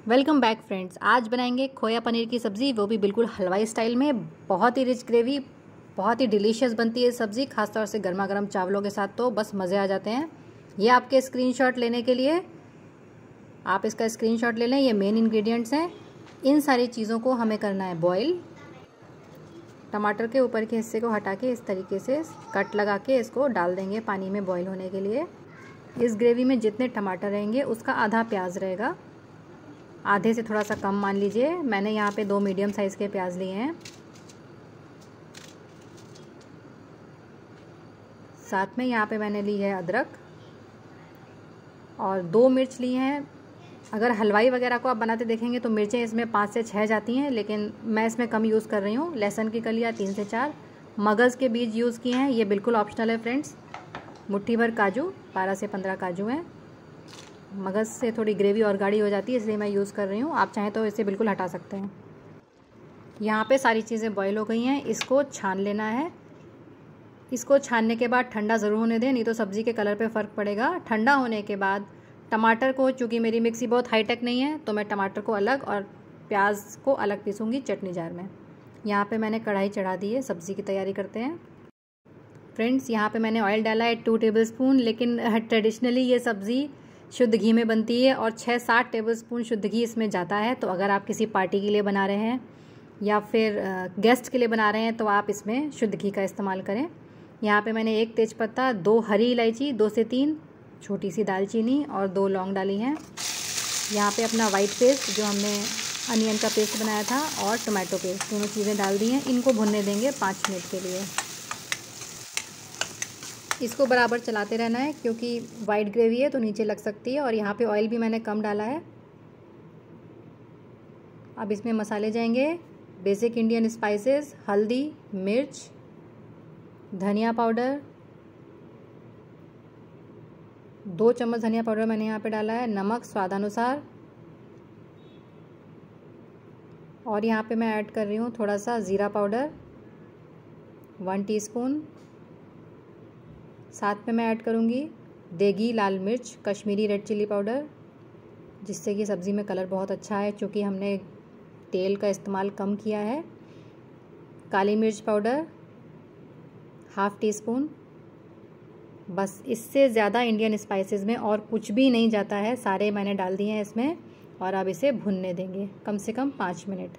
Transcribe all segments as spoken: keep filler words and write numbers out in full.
Welcome back friends. आज बनाएंगे खोया पनीर की सब्ज़ी, वो भी बिल्कुल हलवाई स्टाइल में। बहुत ही रिच ग्रेवी, बहुत ही डिलीशियस बनती है सब्ज़ी, खासतौर से गर्मा गर्म चावलों के साथ तो बस मज़े आ जाते हैं। ये आपके स्क्रीनशॉट लेने के लिए आप इसका स्क्रीनशॉट ले लें। ये मेन इंग्रेडिएंट्स हैं। इन सारी चीज़ों को हमें करना है बॉईल। टमाटर के ऊपर के हिस्से को हटा के इस तरीके से कट लगा के इसको डाल देंगे पानी में बॉईल होने के लिए। इस ग्रेवी में जितने टमाटर रहेंगे उसका आधा प्याज रहेगा, आधे से थोड़ा सा कम मान लीजिए। मैंने यहाँ पे दो मीडियम साइज़ के प्याज लिए हैं। साथ में यहाँ पे मैंने ली है अदरक और दो मिर्च ली हैं। अगर हलवाई वगैरह को आप बनाते देखेंगे तो मिर्चें इसमें पाँच से छः जाती हैं, लेकिन मैं इसमें कम यूज़ कर रही हूँ। लहसुन की कलियाँ तीन से चार, मगज़ के बीज यूज़ किए हैं, ये बिल्कुल ऑप्शनल है फ्रेंड्स। मुट्ठी भर काजू, बारह से पंद्रह काजू हैं। मगज़ से थोड़ी ग्रेवी और गाढ़ी हो जाती है, इसलिए मैं यूज़ कर रही हूँ। आप चाहें तो इसे बिल्कुल हटा सकते हैं। यहाँ पे सारी चीज़ें बॉईल हो गई हैं, इसको छान लेना है। इसको छानने के बाद ठंडा ज़रूर होने दें, नहीं तो सब्ज़ी के कलर पे फ़र्क पड़ेगा। ठंडा होने के बाद टमाटर को, चूँकि मेरी मिक्सी बहुत हाईटेक नहीं है, तो मैं टमाटर को अलग और प्याज को अलग पीसूँगी चटनी जार में। यहाँ पर मैंने कढ़ाई चढ़ा दी है, सब्ज़ी की तैयारी करते हैं फ्रेंड्स। यहाँ पर मैंने ऑयल डाला है टू टेबल स्पून, लेकिन ट्रेडिशनली ये सब्ज़ी शुद्ध घी में बनती है और छः सात टेबलस्पून शुद्ध घी इसमें जाता है। तो अगर आप किसी पार्टी के लिए बना रहे हैं या फिर गेस्ट के लिए बना रहे हैं तो आप इसमें शुद्ध घी का इस्तेमाल करें। यहाँ पे मैंने एक तेज़पत्ता, दो हरी इलायची, दो से तीन छोटी सी दालचीनी और दो लौंग डाली हैं। यहाँ पे अपना वाइट पेस्ट, जो हमने अनियन का पेस्ट बनाया था, और टोमेटो पेस्ट, दोनों चीज़ें डाल दी हैं। इनको भुनने देंगे पाँच मिनट के लिए। इसको बराबर चलाते रहना है क्योंकि वाइट ग्रेवी है तो नीचे लग सकती है। और यहाँ पे ऑयल भी मैंने कम डाला है। अब इसमें मसाले जाएंगे, बेसिक इंडियन स्पाइसेस, हल्दी, मिर्च, धनिया पाउडर, दो चम्मच धनिया पाउडर मैंने यहाँ पे डाला है, नमक स्वादानुसार, और यहाँ पे मैं ऐड कर रही हूँ थोड़ा सा ज़ीरा पाउडर, वन टीस्पून। साथ में मैं ऐड करूँगी देगी लाल मिर्च, कश्मीरी रेड चिली पाउडर, जिससे कि सब्ज़ी में कलर बहुत अच्छा है, क्योंकि हमने तेल का इस्तेमाल कम किया है। काली मिर्च पाउडर हाफ़ टी स्पून। बस इससे ज़्यादा इंडियन स्पाइसेस में और कुछ भी नहीं जाता है, सारे मैंने डाल दिए हैं इसमें। और अब इसे भुनने देंगे कम से कम पाँच मिनट।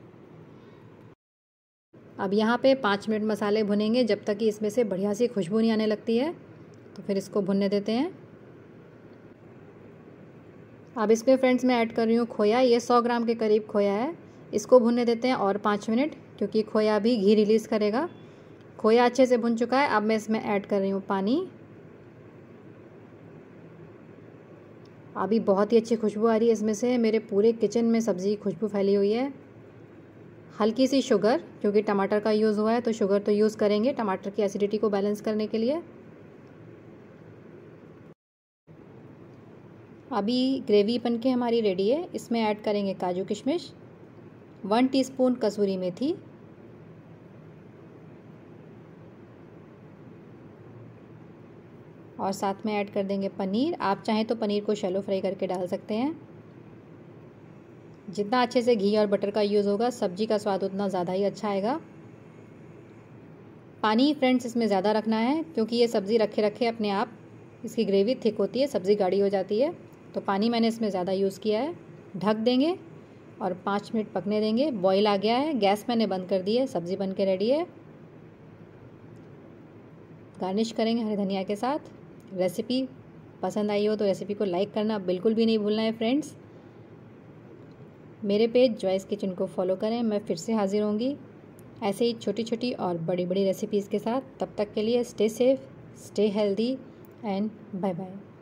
अब यहाँ पे पाँच मिनट मसाले भुनेंगे जब तक कि इसमें से बढ़िया सी खुशबू नहीं आने लगती है, तो फिर इसको भुनने देते हैं। अब इसमें फ्रेंड्स मैं ऐड कर रही हूँ खोया। ये सौ ग्राम के करीब खोया है। इसको भुनने देते हैं और पाँच मिनट, क्योंकि खोया भी घी रिलीज़ करेगा। खोया अच्छे से भुन चुका है। अब मैं इसमें ऐड कर रही हूँ पानी। अभी बहुत ही अच्छी खुशबू आ रही है इसमें से। मेरे पूरे किचन में सब्ज़ी की खुशबू फैली हुई है। हल्की सी शुगर, क्योंकि टमाटर का यूज़ हुआ है तो शुगर तो यूज़ करेंगे टमाटर की एसिडिटी को बैलेंस करने के लिए। अभी ग्रेवी बन के हमारी रेडी है। इसमें ऐड करेंगे काजू किशमिश, वन टीस्पून कसूरी मेथी, और साथ में ऐड कर देंगे पनीर। आप चाहें तो पनीर को शैलो फ्राई करके डाल सकते हैं। जितना अच्छे से घी और बटर का यूज़ होगा, सब्जी का स्वाद उतना ज़्यादा ही अच्छा आएगा। पानी फ्रेंड्स इसमें ज़्यादा रखना है, क्योंकि ये सब्ज़ी रखे रखे अपने आप इसकी ग्रेवी थिक होती है, सब्ज़ी गाढ़ी हो जाती है। तो पानी मैंने इसमें ज़्यादा यूज़ किया है। ढक देंगे और पाँच मिनट पकने देंगे। बॉईल आ गया है, गैस मैंने बंद कर दी है, सब्ज़ी बन के रेडी है। गार्निश करेंगे हरी धनिया के साथ। रेसिपी पसंद आई हो तो रेसिपी को लाइक करना बिल्कुल भी नहीं भूलना है फ्रेंड्स। मेरे पेज जॉयस किचन को फॉलो करें। मैं फिर से हाजिर होंगी ऐसे ही छोटी छोटी और बड़ी बड़ी रेसिपीज़ के साथ। तब तक के लिए stay safe, stay healthy and bye bye.